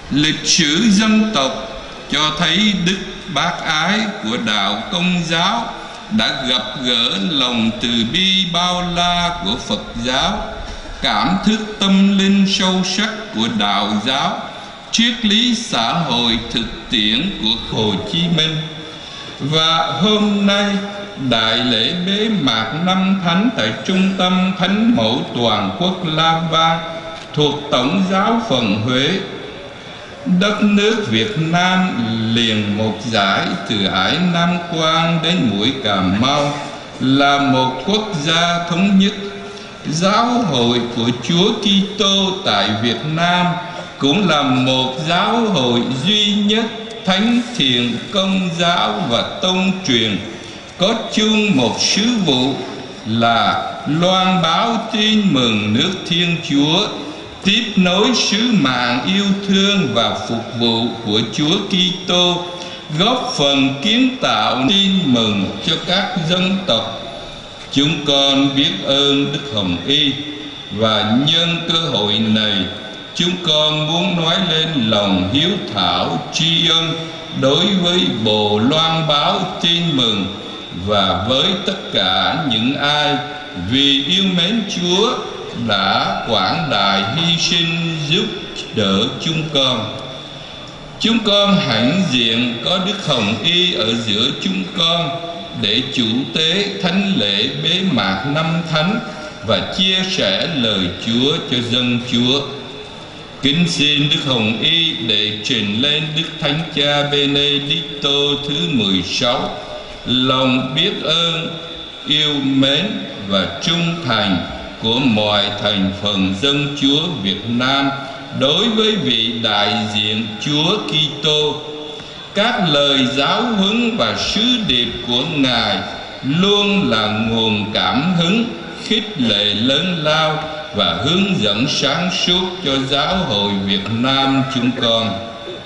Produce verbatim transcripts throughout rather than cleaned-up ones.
Lịch sử dân tộc cho thấy đức bác ái của đạo Công giáo đã gặp gỡ lòng từ bi bao la của Phật giáo, cảm thức tâm linh sâu sắc của đạo giáo, triết lý xã hội thực tiễn của Hồ Chí Minh. Và hôm nay, đại lễ bế mạc năm thánh tại Trung tâm Thánh Mẫu Toàn quốc La Vang thuộc Tổng giáo phận Huế. Đất nước Việt Nam liền một dải từ ải Nam Quan đến mũi Cà Mau, là một quốc gia thống nhất. Giáo hội của Chúa Kitô tại Việt Nam cũng là một giáo hội duy nhất, thánh thiện công giáo và tông truyền, có chung một sứ vụ là loan báo tin mừng nước Thiên Chúa, tiếp nối sứ mạng yêu thương và phục vụ của Chúa Kitô, góp phần kiến tạo tin mừng cho các dân tộc. Chúng con biết ơn Đức Hồng Y, và nhân cơ hội này, chúng con muốn nói lên lòng hiếu thảo tri ân đối với bộ loan báo tin mừng và với tất cả những ai vì yêu mến Chúa đã quảng đại hy sinh giúp đỡ chúng con. Chúng con hãnh diện có Đức Hồng Y ở giữa chúng con để chủ tế thánh lễ bế mạc năm thánh và chia sẻ lời Chúa cho dân Chúa. Kính xin Đức Hồng Y để trình lên Đức Thánh Cha Benedicto thứ mười sáu lòng biết ơn, yêu mến và trung thành của mọi thành phần dân Chúa Việt Nam đối với vị đại diện Chúa Kitô. Các lời giáo huấn và sứ điệp của Ngài luôn là nguồn cảm hứng, khích lệ lớn lao và hướng dẫn sáng suốt cho giáo hội Việt Nam chúng con.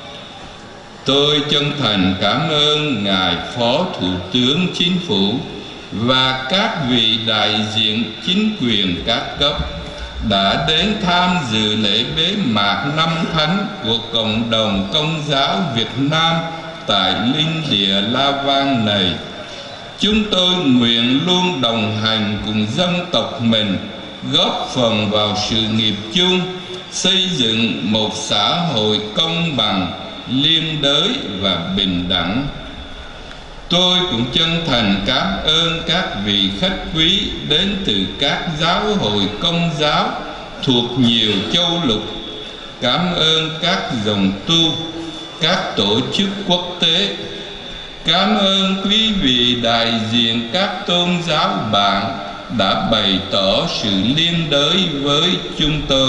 Tôi chân thành cảm ơn Ngài Phó Thủ tướng Chính phủ và các vị đại diện chính quyền các cấp đã đến tham dự lễ bế mạc năm thánh của cộng đồng Công giáo Việt Nam tại linh địa La Vang này. Chúng tôi nguyện luôn đồng hành cùng dân tộc mình, góp phần vào sự nghiệp chung, xây dựng một xã hội công bằng, liên đới và bình đẳng. Tôi cũng chân thành cảm ơn các vị khách quý đến từ các giáo hội công giáo thuộc nhiều châu lục. Cảm ơn các dòng tu, các tổ chức quốc tế. Cảm ơn quý vị đại diện các tôn giáo bạn đã bày tỏ sự liên đới với chúng tôi.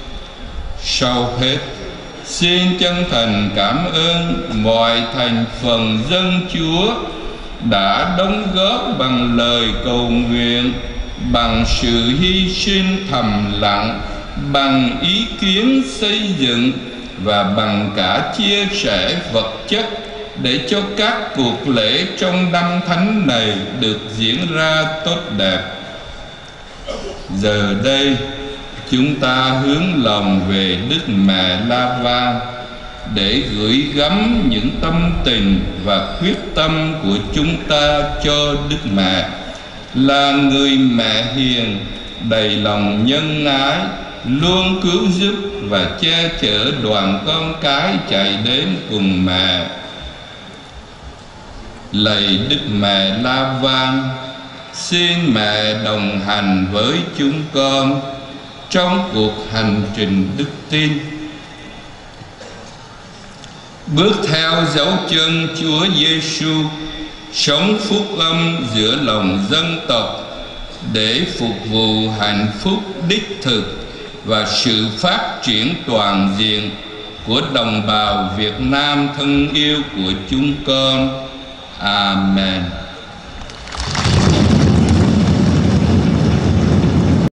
Sau hết, xin chân thành cảm ơn mọi thành phần dân Chúa đã đóng góp bằng lời cầu nguyện, bằng sự hy sinh thầm lặng, bằng ý kiến xây dựng và bằng cả chia sẻ vật chất để cho các cuộc lễ trong năm thánh này được diễn ra tốt đẹp. Giờ đây, chúng ta hướng lòng về Đức Mẹ La Vang để gửi gắm những tâm tình và quyết tâm của chúng ta cho Đức Mẹ, là người mẹ hiền, đầy lòng nhân ái, luôn cứu giúp và che chở đoàn con cái chạy đến cùng mẹ. Lạy Đức Mẹ La Vang, xin mẹ đồng hành với chúng con trong cuộc hành trình đức tin, bước theo dấu chân Chúa Giêsu, sống phúc âm giữa lòng dân tộc để phục vụ hạnh phúc đích thực và sự phát triển toàn diện của đồng bào Việt Nam thân yêu của chúng con. Amen.